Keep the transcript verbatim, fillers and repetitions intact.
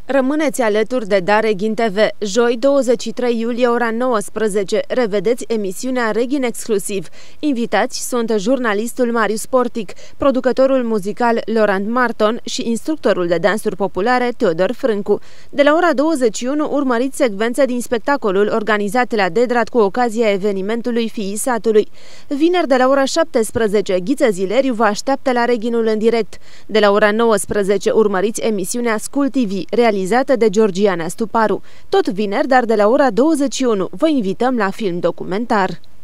Rămâneți alături de Dareghin T V. Joi, douăzeci și trei iulie, ora nouăsprezece. Revedeți emisiunea Reghin Exclusiv. Invitați sunt jurnalistul Marius Portic, producătorul muzical Laurent Marton și instructorul de dansuri populare Teodor Frâncu. De la ora douăzeci și unu urmăriți secvențe din spectacolul organizat la Dedrat cu ocazia evenimentului Fiii Satului. Vineri de la ora șaptesprezece, Ghiță Zileriu vă așteaptă la Reghinul în direct. De la ora nouăsprezece urmăriți emisiunea School T V, realizată de Georgiana Stuparu. Tot vineri, dar de la ora douăzeci și unu, vă invităm la film documentar.